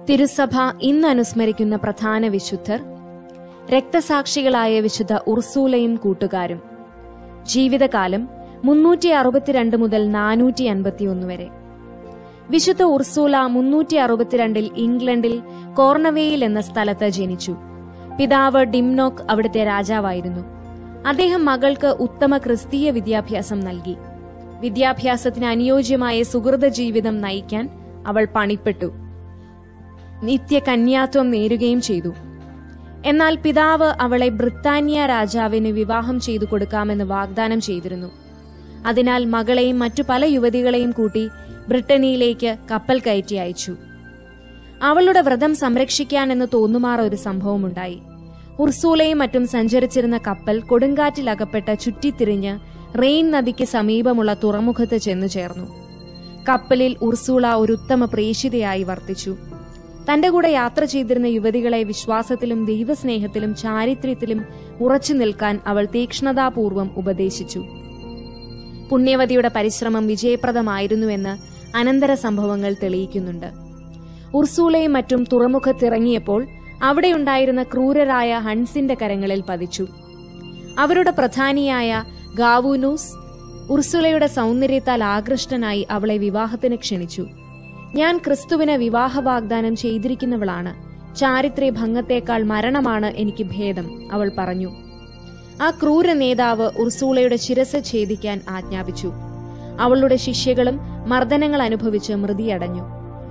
തിരുസഭ ഇന്ന് അനുസ്മരിക്കുന്ന പ്രധാന വിശുദ്ധർ രക്തസാക്ഷികളായ വിശുദ്ധ ഉർസൂലയും കൂട്ടുകാരും. ജീവിതകാലം 362 മുതൽ 451 വരെ. വിശുദ്ധ ഉർസൂല 362 ഇംഗ്ലണ്ടിൽ കോർണവേയിൽ എന്ന സ്ഥലത്ത് ജനിച്ചു. പിതാവ് ഡിംനോക്ക് അവിടുത്തെ രാജാവായിരുന്നു. അദ്ദേഹം മകൾക്ക് ഉത്തമ ക്രിസ്തീയ വിദ്യാഭ്യാസം നൽകി. വിദ്യാഭ്യാസത്തിന് അനുയോജ്യമായ സുഹൃത ജീവിതം നയിക്കാൻ അവൾ പണിപ്പെട്ടു. നിത്യകന്യാത്വം നേരുകയും ചെയ്തു. എന്നാൽ പിതാവ് അവളെ ബ്രിട്ടാനിയ രാജാവിന് വിവാഹം ചെയ്തു കൊടുക്കാമെന്ന് വാഗ്ദാനം ചെയ്തിരുന്നു. അതിനാൽ മകളെയും മറ്റു പല യുവതികളെയും കൂട്ടി ബ്രിട്ടനിയിലേക്ക് കപ്പൽ കയറ്റി അയച്ചു. അവളുടെ വ്രതം സംരക്ഷിക്കാനെന്ന് തോന്നുമാറ ഒരു സംഭവമുണ്ടായി. ഉർസൂലയും മറ്റും സഞ്ചരിച്ചിരുന്ന കപ്പൽ കൊടുങ്കാറ്റിലകപ്പെട്ട് ചുറ്റിത്തിരിഞ്ഞ് റെയിൻ നദിക്ക് സമീപമുള്ള തുറമുഖത്ത് ചെന്നു ചേർന്നു. കപ്പലിൽ ഉർസൂല ഒരു ഉത്തമ പ്രേഷിതയായി വർത്തിച്ചു. തന്റെ കൂടെ യാത്ര ചെയ്തിരുന്ന യുവതികളെ വിശ്വാസത്തിലും ദൈവസ്നേഹത്തിലും ചാരിത്ര്യത്തിലും ഉറച്ചു നിൽക്കാൻ അവൾ തീക്ഷ്ണതാപൂർവം ഉപദേശിച്ചു. പുണ്യവതിയുടെ പരിശ്രമം വിജയപ്രദമായിരുന്നുവെന്ന് അനന്തര സംഭവങ്ങൾ തെളിയിക്കുന്നുണ്ട്. ഉർസൂലയും മറ്റും തുറമുഖത്തിറങ്ങിയപ്പോൾ അവിടെയുണ്ടായിരുന്ന ക്രൂരരായ ഹൺസിന്റെ കരങ്ങളിൽ പതിച്ചു. അവരുടെ പ്രധാനിയായ ഗാവൂനൂസ് ഉർസുലയുടെ സൗന്ദര്യത്താൽ ആകൃഷ്ടനായി അവളെ വിവാഹത്തിന് ക്ഷണിച്ചു. ഞാൻ ക്രിസ്തുവിന് വിവാഹ വാഗ്ദാനം ചെയ്തിരിക്കുന്നവളാണ്. ചാരിത്ര്യ ഭംഗത്തേക്കാൾ മരണമാണ് എനിക്ക് ഭേദം, അവൾ പറഞ്ഞു. ആ ക്രൂര നേതാവ് ഉർസൂലയുടെ ശിരസ് ഛേദിക്കാൻ ആജ്ഞാപിച്ചു. അവളുടെ ശിഷ്യകളും മർദ്ദനങ്ങൾ അനുഭവിച്ച് മൃതിയടഞ്ഞു.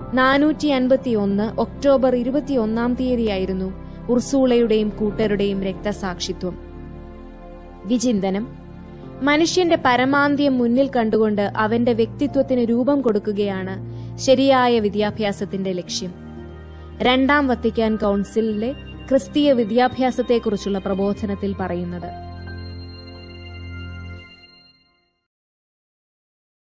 451 ഒക്ടോബർ 21 ഉർസൂളയുടെയും കൂട്ടരുടെയും രക്തസാക്ഷിത്വം. വിചിന്തനം: മനുഷ്യന്റെ പരമാന്ത്യം മുന്നിൽ കണ്ടുകൊണ്ട് അവന്റെ വ്യക്തിത്വത്തിന് രൂപം കൊടുക്കുകയാണ് ശരിയായ വിദ്യാഭ്യാസത്തിന്റെ ലക്ഷ്യം. 2ാം വത്തിക്കാൻ കൗൺസിലിലെ ക്രിസ്തീയ വിദ്യാഭ്യാസത്തെക്കുറിച്ചുള്ള പ്രബോധനത്തിൽ പറയുന്നത്.